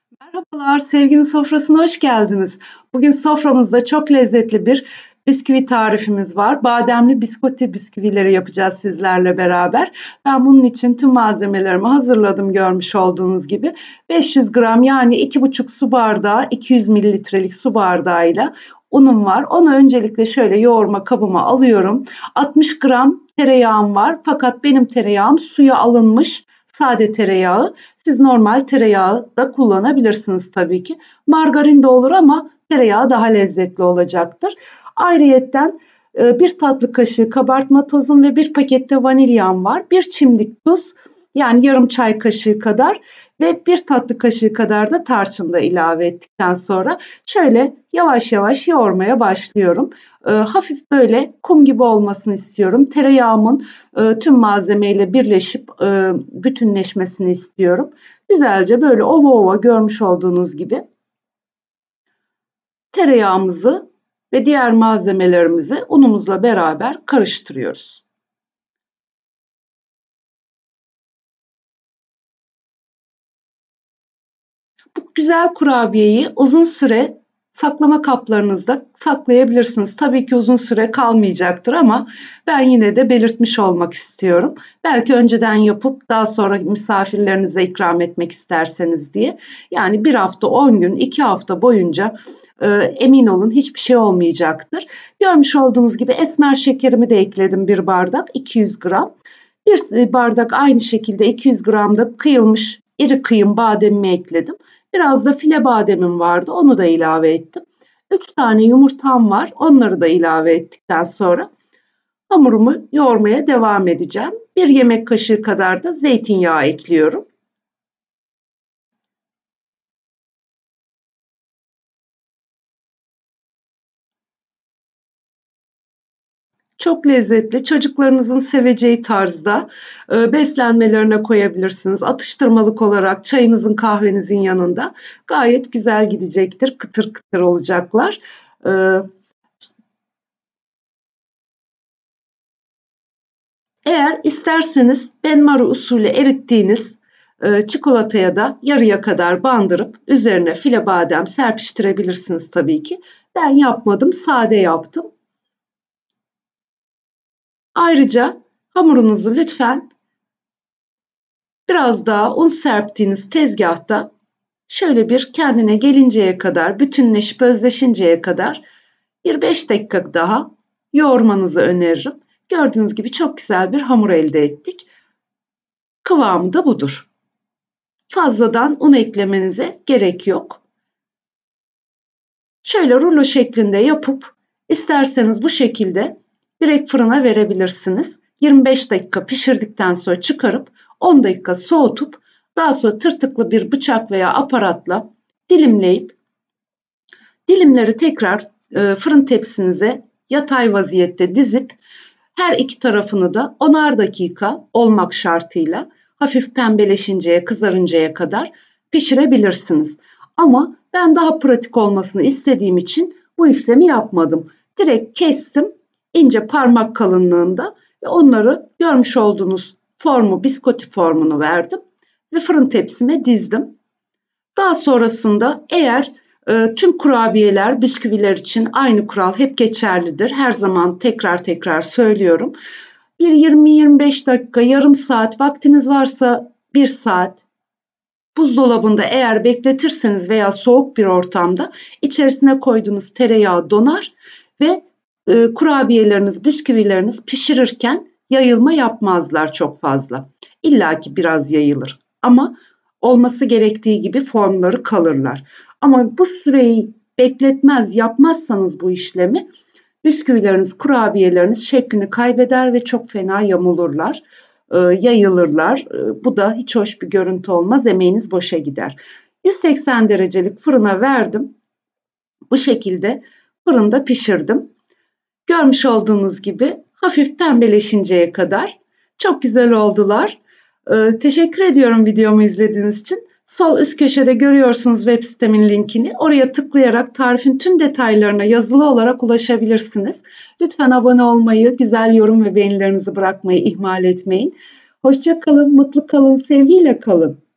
Merhabalar, sevginin sofrasına hoş geldiniz. Bugün soframızda çok lezzetli bir bisküvi tarifimiz var. Bademli biskoti bisküvileri yapacağız sizlerle beraber. Ben bunun için tüm malzemelerimi hazırladım görmüş olduğunuz gibi. 500 gram yani 2,5 su bardağı 200 mililitrelik su bardağıyla unum var. Onu öncelikle şöyle yoğurma kabıma alıyorum. 60 gram tereyağım var fakat benim tereyağım suya alınmış sade tereyağı. Siz normal tereyağı da kullanabilirsiniz tabii ki. Margarin de olur ama tereyağı daha lezzetli olacaktır. Ayrıyetten bir tatlı kaşığı kabartma tozum ve bir pakette vanilyam var. Bir çimdik tuz yani yarım çay kaşığı kadar ve bir tatlı kaşığı kadar da tarçın da ilave ettikten sonra şöyle yavaş yavaş yoğurmaya başlıyorum. Hafif böyle kum gibi olmasını istiyorum. Tereyağımın tüm malzemeyle birleşip bütünleşmesini istiyorum. Güzelce böyle ova ova görmüş olduğunuz gibi tereyağımızı ve diğer malzemelerimizi unumuzla beraber karıştırıyoruz. Bu güzel kurabiyeyi uzun süre saklama kaplarınızda saklayabilirsiniz. Tabii ki uzun süre kalmayacaktır ama ben yine de belirtmiş olmak istiyorum. Belki önceden yapıp daha sonra misafirlerinize ikram etmek isterseniz diye. Yani bir hafta, 10 gün, 2 hafta boyunca emin olun hiçbir şey olmayacaktır. Görmüş olduğunuz gibi esmer şekerimi de ekledim bir bardak, 200 gram. Bir bardak aynı şekilde 200 gram da kıyılmış iri kıyım bademimi ekledim. Biraz da file bademim vardı. Onu da ilave ettim. 3 tane yumurtam var. Onları da ilave ettikten sonra hamurumu yoğurmaya devam edeceğim. Bir yemek kaşığı kadar da zeytinyağı ekliyorum. Çok lezzetli, çocuklarınızın seveceği tarzda beslenmelerine koyabilirsiniz. Atıştırmalık olarak çayınızın kahvenizin yanında gayet güzel gidecektir. Kıtır kıtır olacaklar. E, Eğer isterseniz benmari usulü erittiğiniz çikolataya da yarıya kadar bandırıp üzerine file badem serpiştirebilirsiniz tabii ki. Ben yapmadım, sade yaptım. Ayrıca hamurunuzu lütfen biraz daha un serptiğiniz tezgahta şöyle bir kendine gelinceye kadar, bütünleşip özleşinceye kadar bir 5 dakika daha yoğurmanızı öneririm. Gördüğünüz gibi çok güzel bir hamur elde ettik. Kıvamı da budur. Fazladan un eklemenize gerek yok. Şöyle rulo şeklinde yapıp isterseniz bu şekilde direkt fırına verebilirsiniz. 25 dakika pişirdikten sonra çıkarıp 10 dakika soğutup daha sonra tırtıklı bir bıçak veya aparatla dilimleyip dilimleri tekrar fırın tepsinize yatay vaziyette dizip her iki tarafını da 10'ar dakika olmak şartıyla hafif pembeleşinceye, kızarıncaya kadar pişirebilirsiniz. Ama ben daha pratik olmasını istediğim için bu işlemi yapmadım. Direkt kestim ince parmak kalınlığında ve onları görmüş olduğunuz formu, biskoti formunu verdim ve fırın tepsime dizdim. Daha sonrasında eğer tüm kurabiyeler, bisküviler için aynı kural hep geçerlidir. Her zaman tekrar tekrar söylüyorum. Bir 20-25 dakika, yarım saat vaktiniz varsa 1 saat buzdolabında eğer bekletirseniz veya soğuk bir ortamda içerisine koyduğunuz tereyağı donar ve kurabiyeleriniz, bisküvileriniz pişirirken yayılma yapmazlar çok fazla. İlla ki biraz yayılır ama olması gerektiği gibi formları kalırlar. Ama bu süreyi bekletmez yapmazsanız bu işlemi bisküvileriniz, kurabiyeleriniz şeklini kaybeder ve çok fena yamulurlar, yayılırlar. Bu da hiç hoş bir görüntü olmaz, emeğiniz boşa gider. 180 derecelik fırına verdim. Bu şekilde fırında pişirdim. Görmüş olduğunuz gibi hafif pembeleşinceye kadar çok güzel oldular. Teşekkür ediyorum videomu izlediğiniz için. Sol üst köşede görüyorsunuz web sitemin linkini. Oraya tıklayarak tarifin tüm detaylarına yazılı olarak ulaşabilirsiniz. Lütfen abone olmayı, güzel yorum ve beğenilerinizi bırakmayı ihmal etmeyin. Hoşça kalın, mutlu kalın, sevgiyle kalın.